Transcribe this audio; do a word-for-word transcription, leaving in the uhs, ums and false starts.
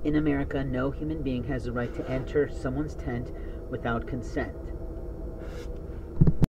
In America, no human being has the right to enter someone's tent without consent.